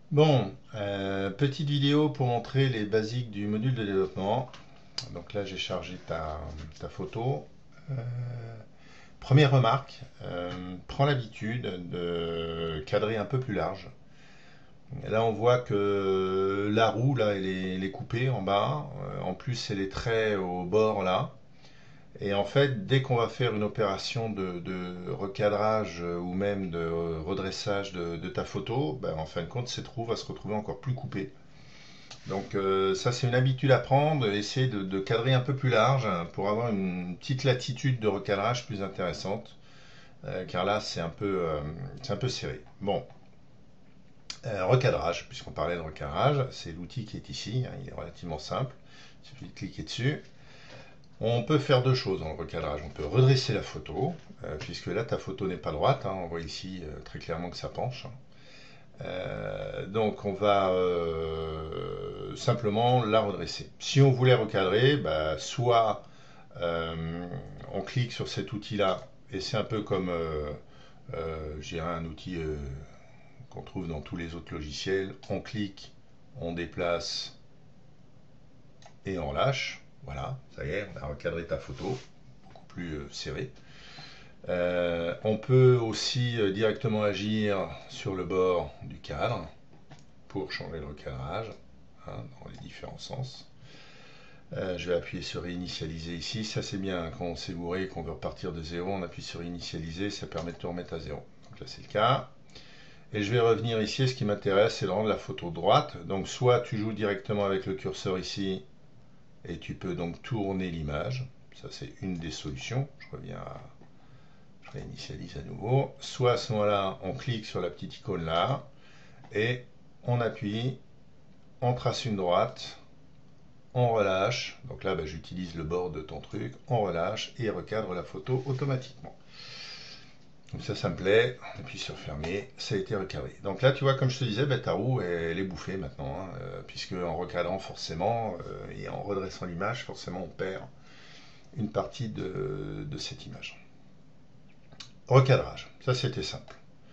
Bon, petite vidéo pour montrer les basiques du module de développement. Donc là, j'ai chargé ta photo. Euh, Première remarque, prends l'habitude de cadrer un peu plus large. Là, on voit que la roue, là, elle est coupée en bas. En plus, elle est très au bord, là. Et en fait, dès qu'on va faire une opération de recadrage ou même de redressage de ta photo, ben, en fin de compte, cette roue va se retrouver encore plus coupée. Donc ça c'est une habitude à prendre, essayer de cadrer un peu plus large pour avoir une petite latitude de recadrage plus intéressante, car là c'est un peu serré. Bon, recadrage, puisqu'on parlait de recadrage, c'est l'outil qui est ici, hein, il est relativement simple, il suffit de cliquer dessus. On peut faire deux choses dans le recadrage, on peut redresser la photo, puisque là ta photo n'est pas droite, hein, on voit ici très clairement que ça penche. Donc on va simplement la redresser. Si on voulait recadrer, bah, soit on clique sur cet outil-là, et c'est un peu comme je dirais un outil qu'on trouve dans tous les autres logiciels. On clique, on déplace et on lâche. Voilà, ça y est, on a recadré ta photo, beaucoup plus serré. On peut aussi directement agir sur le bord du cadre pour changer le recadrage, hein, dans les différents sens. Je vais appuyer sur réinitialiser ici. Ça c'est bien quand on s'est bourré et qu'on veut repartir de zéro, on appuie sur réinitialiser, ça permet de tout remettre à zéro. Donc là c'est le cas. Et je vais revenir ici, ce qui m'intéresse c'est de rendre la photo droite. Donc soit tu joues directement avec le curseur ici et tu peux donc tourner l'image. Ça c'est une des solutions. Je réinitialise à nouveau. Soit à ce moment-là, on clique sur la petite icône là et on appuie, on trace une droite, on relâche, donc là bah, j'utilise le bord de ton truc, on relâche et recadre la photo automatiquement. Donc ça me plaît, on appuie sur fermer, ça a été recadré. Donc là tu vois comme je te disais, bah, ta roue elle est bouffée maintenant, hein, puisque en recadrant forcément et en redressant l'image, forcément on perd une partie de cette image. Recadrage, ça c'était simple.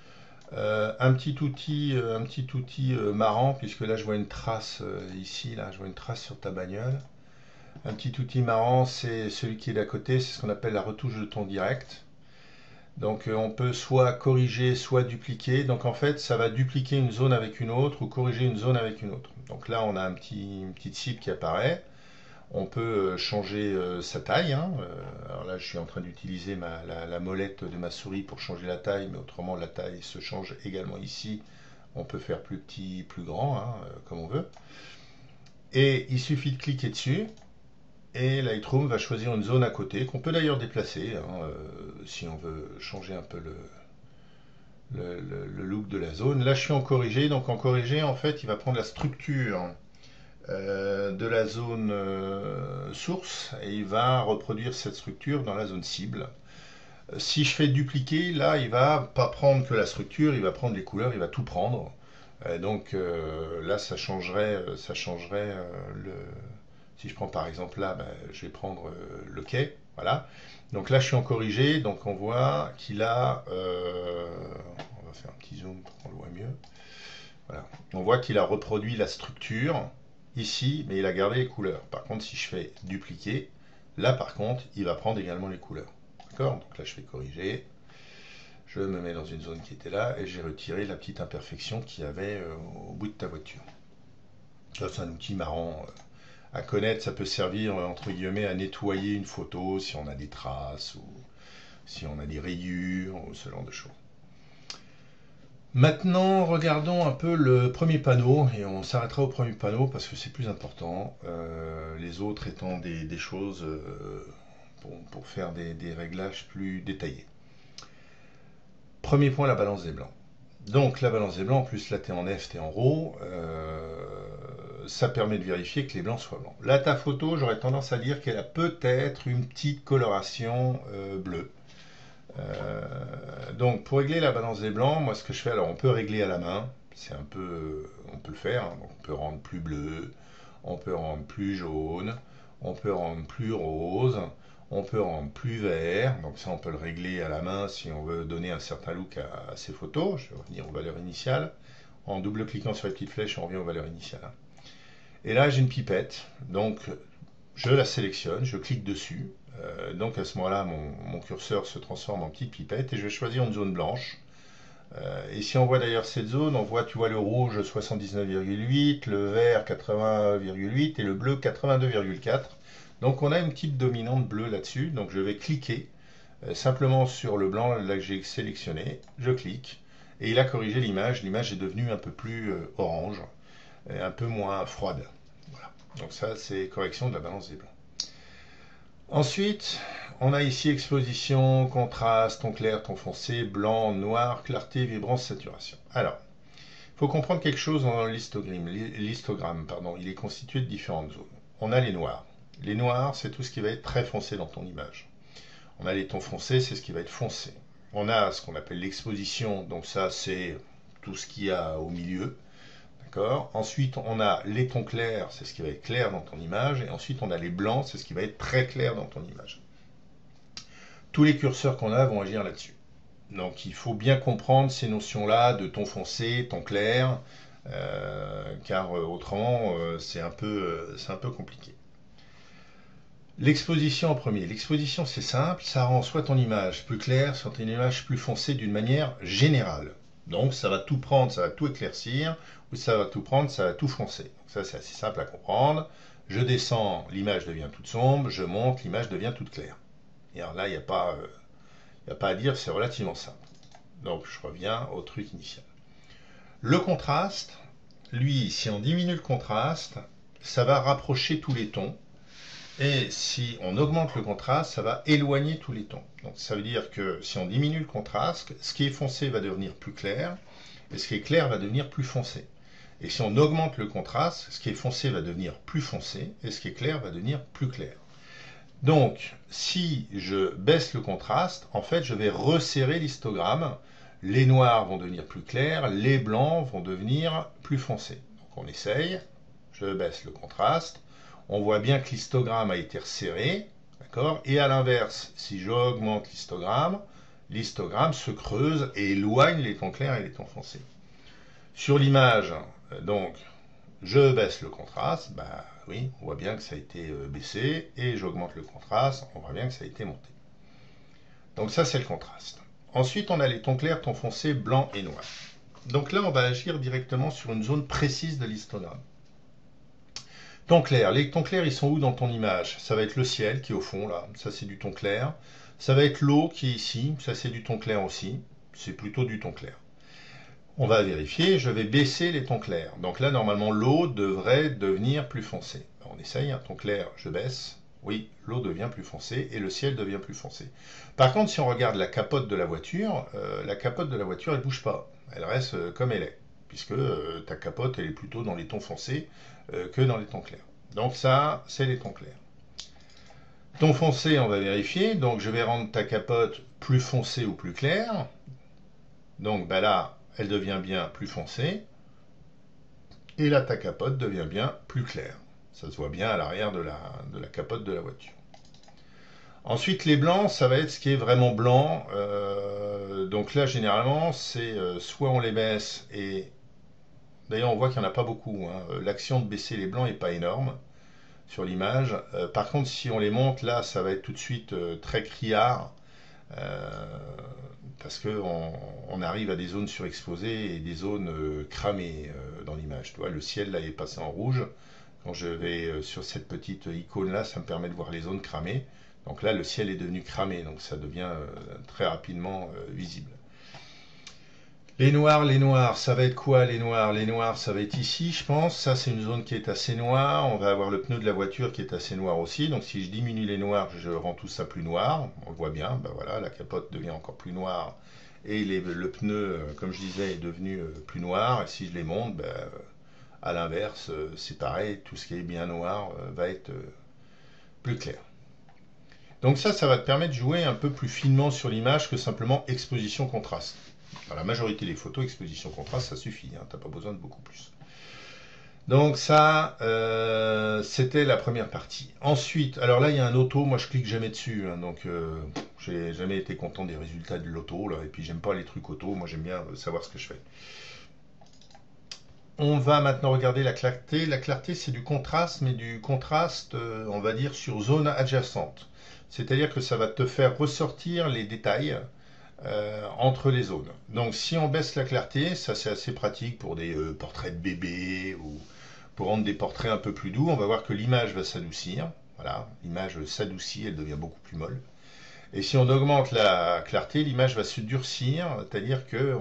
Un petit outil marrant, puisque là je vois une trace ici, là je vois une trace sur ta bagnole. Un petit outil marrant, c'est celui qui est d'à côté, c'est ce qu'on appelle la retouche de ton direct. Donc on peut soit corriger, soit dupliquer. Donc en fait, ça va dupliquer une zone avec une autre ou corriger une zone avec une autre. Donc là, on a une petite cible qui apparaît. On peut changer sa taille, hein. Alors là, je suis en train d'utiliser la molette de ma souris pour changer la taille, mais autrement, la taille se change également ici. On peut faire plus petit, plus grand, hein, comme on veut. Et il suffit de cliquer dessus et Lightroom va choisir une zone à côté, qu'on peut d'ailleurs déplacer, hein, si on veut changer un peu le look de la zone. Là, je suis en corrigé, donc en corrigé, en fait, il va prendre la structure de la zone source et il va reproduire cette structure dans la zone cible. Si je fais dupliquer, là, il va pas prendre que la structure, il va prendre les couleurs, il va tout prendre. Donc là, ça changerait le, si je prends par exemple là, ben, je vais prendre le quai. Voilà. Donc là, je suis en corrigé. Donc on voit qu'il a. On va faire un petit zoom pour qu'on le voit mieux. Voilà. On voit qu'il a reproduit la structure ici, mais il a gardé les couleurs. Par contre, si je fais dupliquer, là par contre, il va prendre également les couleurs. D'accord. Donc là, je fais corriger. Je me mets dans une zone qui était là et j'ai retiré la petite imperfection qu'il y avait au bout de ta voiture. Ça, c'est un outil marrant à connaître, ça peut servir entre guillemets à nettoyer une photo si on a des traces ou si on a des rayures ou ce genre de choses. Maintenant, regardons un peu le premier panneau et on s'arrêtera au premier panneau parce que c'est plus important. Les autres étant des choses pour faire des réglages plus détaillés. Premier point, la balance des blancs. Donc la balance des blancs, en plus là tu es en F, tu es en RAW, ça permet de vérifier que les blancs soient blancs. Là ta photo, j'aurais tendance à dire qu'elle a peut-être une petite coloration bleue. Donc pour régler la balance des blancs, moi ce que je fais, alors on peut régler à la main, c'est un peu, on peut le faire, hein. Donc, on peut rendre plus bleu, on peut rendre plus jaune, on peut rendre plus rose, on peut rendre plus vert, donc ça on peut le régler à la main si on veut donner un certain look à ces photos. Je vais revenir aux valeurs initiales. en double-cliquant sur les petites flèches, on revient aux valeurs initiales. Hein. Et là, j'ai une pipette, donc je la sélectionne, je clique dessus. Donc à ce moment-là, mon curseur se transforme en petite pipette et je vais choisir une zone blanche. Et si on voit d'ailleurs cette zone, on voit, tu vois le rouge 79,8, le vert 80,8 et le bleu 82,4. Donc on a une petite dominante bleue là-dessus. Donc je vais cliquer simplement sur le blanc là que j'ai sélectionné. Je clique et il a corrigé l'image. L'image est devenue un peu plus orange, et un peu moins froide. Voilà. Donc ça, c'est correction de la balance des blancs. Ensuite, on a ici exposition, contraste, ton clair, ton foncé, blanc, noir, clarté, vibrance, saturation. Alors, il faut comprendre quelque chose dans l'histogramme. Il est constitué de différentes zones. On a les noirs. Les noirs, c'est tout ce qui va être très foncé dans ton image. On a les tons foncés, c'est ce qui va être foncé. On a ce qu'on appelle l'exposition, donc ça, c'est tout ce qu'il y a au milieu. Ensuite, on a les tons clairs, c'est ce qui va être clair dans ton image. Et ensuite, on a les blancs, c'est ce qui va être très clair dans ton image. Tous les curseurs qu'on a vont agir là-dessus. Donc, il faut bien comprendre ces notions-là de ton foncé, ton clair, car autrement, c'est un peu compliqué. L'exposition en premier. L'exposition, c'est simple, ça rend soit ton image plus claire, soit une image plus foncée d'une manière générale. Donc ça va tout prendre, ça va tout éclaircir, ou ça va tout prendre, ça va tout foncer. Donc ça, c'est assez simple à comprendre. Je descends, l'image devient toute sombre, je monte, l'image devient toute claire. Et alors là, il n'y a pas à dire, c'est relativement simple. Donc je reviens au truc initial. Le contraste, lui, si on diminue le contraste, ça va rapprocher tous les tons. Et si on augmente le contraste, ça va éloigner tous les tons. Donc ça veut dire que si on diminue le contraste, ce qui est foncé va devenir plus clair, et ce qui est clair va devenir plus foncé. Et si on augmente le contraste, ce qui est foncé va devenir plus foncé, et ce qui est clair va devenir plus clair. Donc, si je baisse le contraste, en fait, je vais resserrer l'histogramme. Les noirs vont devenir plus clairs, les blancs vont devenir plus foncés. Donc on essaye, je baisse le contraste. On voit bien que l'histogramme a été resserré, d'accord? Et à l'inverse, si j'augmente l'histogramme se creuse et éloigne les tons clairs et les tons foncés. Sur l'image, donc, je baisse le contraste, bah oui, on voit bien que ça a été baissé, et j'augmente le contraste, on voit bien que ça a été monté. Donc ça, c'est le contraste. Ensuite, on a les tons clairs, tons foncés, blanc et noir. Donc là, on va agir directement sur une zone précise de l'histogramme. Ton clair. Les tons clairs, ils sont où dans ton image? Ça va être le ciel qui est au fond, là. Ça, c'est du ton clair. Ça va être l'eau qui est ici. Ça, c'est du ton clair aussi. C'est plutôt du ton clair. On va vérifier. Je vais baisser les tons clairs. Donc là, normalement, l'eau devrait devenir plus foncée. On essaye. Hein. Ton clair, je baisse. Oui, l'eau devient plus foncée et le ciel devient plus foncé. Par contre, si on regarde la capote de la voiture, elle ne bouge pas. Elle reste comme elle est, puisque ta capote, elle est plutôt dans les tons foncés que dans les tons clairs. Donc ça, c'est les tons clairs. Ton foncé, on va vérifier. Donc je vais rendre ta capote plus foncée ou plus claire. Donc bah là, elle devient bien plus foncée. Et là, ta capote devient bien plus claire. Ça se voit bien à l'arrière de la capote de la voiture. Ensuite, les blancs, ça va être ce qui est vraiment blanc. Donc là, généralement, c'est soit on les baisse et... D'ailleurs, on voit qu'il n'y en a pas beaucoup. Hein. L'action de baisser les blancs n'est pas énorme sur l'image. Par contre, si on les monte, là, ça va être tout de suite très criard. Parce qu'on arrive à des zones surexposées et des zones cramées dans l'image. Tu vois, le ciel, là, est passé en rouge. Quand je vais sur cette petite icône-là, ça me permet de voir les zones cramées. Donc là, le ciel est devenu cramé, donc ça devient très rapidement visible. Les noirs, ça va être quoi les noirs? Les noirs, ça va être ici, je pense. Ça, c'est une zone qui est assez noire. On va avoir le pneu de la voiture qui est assez noir aussi. Donc si je diminue les noirs, je rends tout ça plus noir. On le voit bien, ben voilà, la capote devient encore plus noire. Et le pneu, comme je disais, est devenu plus noir. Et si je les monte, ben, à l'inverse, c'est pareil. Tout ce qui est bien noir va être plus clair. Donc ça va te permettre de jouer un peu plus finement sur l'image que simplement exposition-contraste. Dans la majorité des photos, exposition-contraste, ça suffit, hein, tu n'as pas besoin de beaucoup plus. Donc ça, c'était la première partie. Ensuite, alors là, il y a un auto, moi je clique jamais dessus, hein, donc j'ai jamais été content des résultats de l'auto, et puis j'aime pas les trucs auto, moi j'aime bien savoir ce que je fais. On va maintenant regarder la clarté. La clarté, c'est du contraste, mais du contraste, on va dire, sur zone adjacente. C'est-à-dire que ça va te faire ressortir les détails entre les zones. Donc si on baisse la clarté, ça c'est assez pratique pour des portraits de bébés ou pour rendre des portraits un peu plus doux. On va voir que l'image va s'adoucir. Voilà, l'image s'adoucit, elle devient beaucoup plus molle. Et si on augmente la clarté, l'image va se durcir, c'est-à-dire que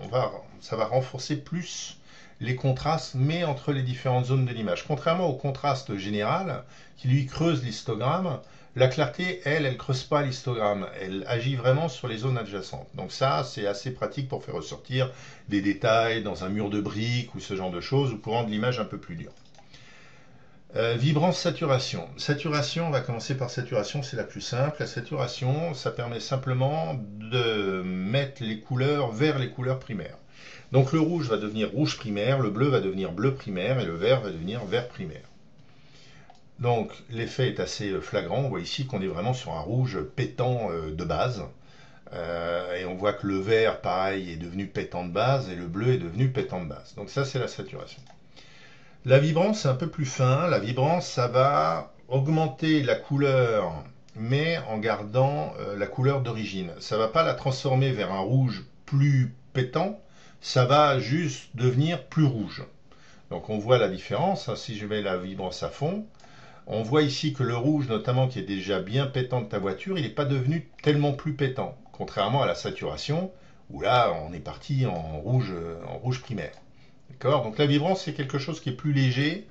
ça va renforcer plus les contrastes, mais entre les différentes zones de l'image. Contrairement au contraste général, qui lui creuse l'histogramme, la clarté, elle ne creuse pas l'histogramme, elle agit vraiment sur les zones adjacentes. Donc ça, c'est assez pratique pour faire ressortir des détails dans un mur de briques ou ce genre de choses, ou pour rendre l'image un peu plus dure. Vibrance, saturation. Saturation, on va commencer par saturation, c'est la plus simple. La saturation, ça permet simplement de mettre les couleurs vers les couleurs primaires. Donc le rouge va devenir rouge primaire, le bleu va devenir bleu primaire et le vert va devenir vert primaire. Donc l'effet est assez flagrant. On voit ici qu'on est vraiment sur un rouge pétant de base. Et on voit que le vert, pareil, est devenu pétant de base et le bleu est devenu pétant de base. Donc ça, c'est la saturation. La vibrance, c'est un peu plus fin. La vibrance, ça va augmenter la couleur, mais en gardant la couleur d'origine. Ça va pas la transformer vers un rouge plus pétant, ça va juste devenir plus rouge. Donc on voit la différence, hein. Si je mets la vibrance à fond, on voit ici que le rouge, notamment qui est déjà bien pétant de ta voiture, il n'est pas devenu tellement plus pétant, contrairement à la saturation, où là on est parti en rouge primaire. D'accord. Donc la vibrance, c'est quelque chose qui est plus léger.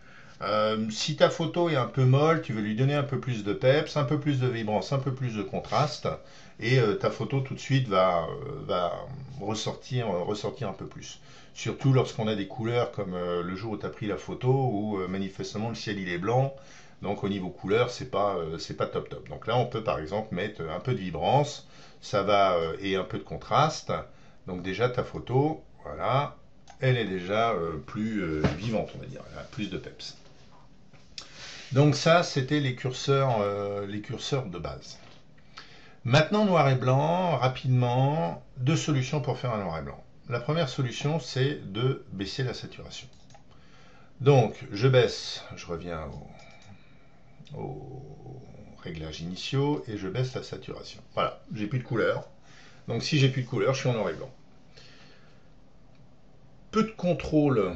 Si ta photo est un peu molle, tu veux lui donner un peu plus de peps, un peu plus de vibrance, un peu plus de contraste, et ta photo tout de suite va ressortir un peu plus. Surtout lorsqu'on a des couleurs comme le jour où tu as pris la photo, où manifestement le ciel il est blanc, donc au niveau couleur, c'est pas top top. Donc là, on peut par exemple mettre un peu de vibrance, et un peu de contraste. Donc déjà ta photo, voilà, elle est déjà plus vivante, on va dire, elle a plus de peps. Donc ça, c'était les curseurs de base. Maintenant, noir et blanc, rapidement, deux solutions pour faire un noir et blanc. La première solution, c'est de baisser la saturation. Donc, je baisse, je reviens aux réglages initiaux et je baisse la saturation. Voilà, j'ai plus de couleur. Donc si j'ai plus de couleur, je suis en noir et blanc. Peu de contrôle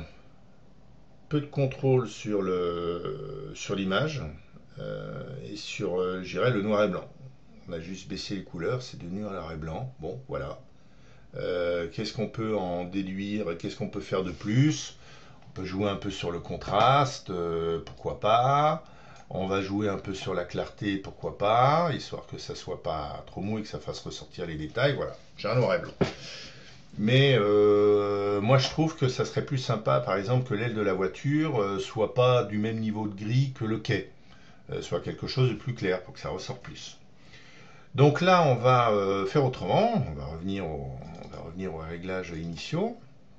sur l'image et sur, je dirais, le noir et blanc. On a juste baissé les couleurs, c'est devenu un noir et blanc. Bon, voilà. Qu'est-ce qu'on peut en déduire? Qu'est-ce qu'on peut faire de plus? On peut jouer un peu sur le contraste, pourquoi pas. On va jouer un peu sur la clarté, pourquoi pas, histoire que ça soit pas trop mou et que ça fasse ressortir les détails. Voilà, j'ai un noir et blanc. Mais moi je trouve que ça serait plus sympa par exemple que l'aile de la voiture soit pas du même niveau de gris que le quai, soit quelque chose de plus clair pour que ça ressorte plus. Donc là on va faire autrement, on va revenir aux réglages initiaux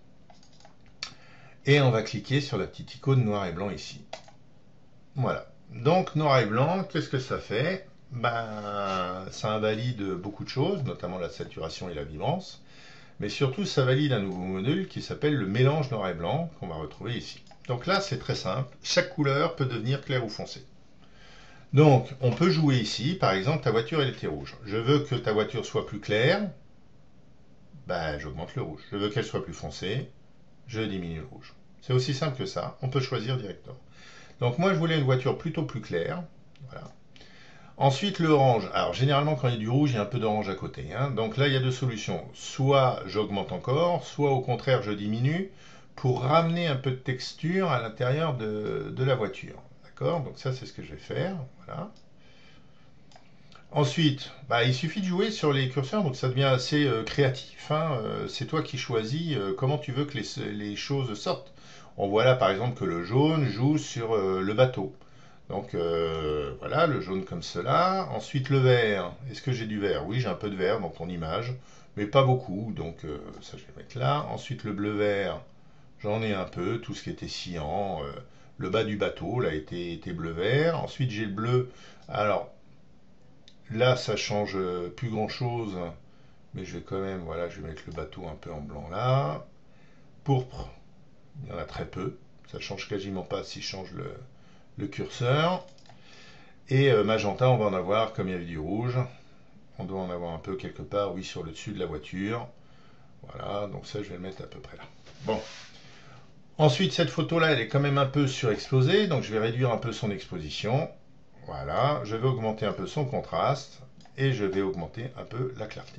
et on va cliquer sur la petite icône noir et blanc ici. Voilà. Donc noir et blanc, qu'est-ce que ça fait? Ben, ça invalide beaucoup de choses, notamment la saturation et la vibrance. Mais surtout, ça valide un nouveau module qui s'appelle le mélange noir et blanc, qu'on va retrouver ici. Donc là, c'est très simple. Chaque couleur peut devenir claire ou foncée. Donc, on peut jouer ici. Par exemple, ta voiture, elle était rouge. Je veux que ta voiture soit plus claire. Ben, j'augmente le rouge. Je veux qu'elle soit plus foncée. Je diminue le rouge. C'est aussi simple que ça. On peut choisir directement. Donc, moi, je voulais une voiture plutôt plus claire. Voilà. Ensuite, le orange. Alors, généralement, quand il y a du rouge, il y a un peu d'orange à côté, hein. Donc là, il y a deux solutions. Soit j'augmente encore, soit au contraire, je diminue pour ramener un peu de texture à l'intérieur de la voiture. D'accord? Donc ça, c'est ce que je vais faire. Voilà. Ensuite, bah, il suffit de jouer sur les curseurs, donc ça devient assez créatif, hein. C'est toi qui choisis comment tu veux que les choses sortent. On voit là, par exemple, que le jaune joue sur le bateau. Donc voilà, le jaune comme cela. Ensuite le vert. Est-ce que j'ai du vert? Oui, j'ai un peu de vert dans ton image, mais pas beaucoup. Donc ça, je vais mettre là. Ensuite le bleu-vert, j'en ai un peu. Tout ce qui était cyan. Le bas du bateau, là, était bleu-vert. Ensuite j'ai le bleu. Alors là, ça change plus grand-chose. Mais je vais quand même, voilà, je vais mettre le bateau un peu en blanc là. Pourpre. Il y en a très peu. Ça change quasiment pas si je change le curseur. Et magenta, on va en avoir, comme il y avait du rouge, on doit en avoir un peu quelque part, oui, sur le dessus de la voiture. Voilà, donc ça, je vais le mettre à peu près là. Bon. Ensuite, cette photo-là, elle est quand même un peu surexposée, donc je vais réduire un peu son exposition. Voilà, je vais augmenter un peu son contraste et je vais augmenter un peu la clarté.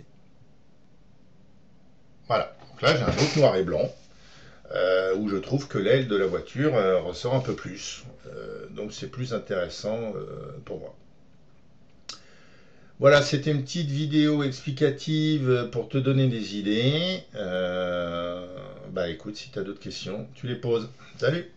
Voilà, donc là j'ai un autre noir et blanc où je trouve que l'aile de la voiture ressort un peu plus. Donc c'est plus intéressant pour moi. Voilà, c'était une petite vidéo explicative pour te donner des idées. Bah écoute, si tu as d'autres questions, tu les poses. Salut!